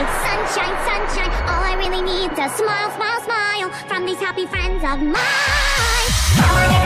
sunshine, sunshine. All I really need is a smile, smile, smile from these happy friends of mine.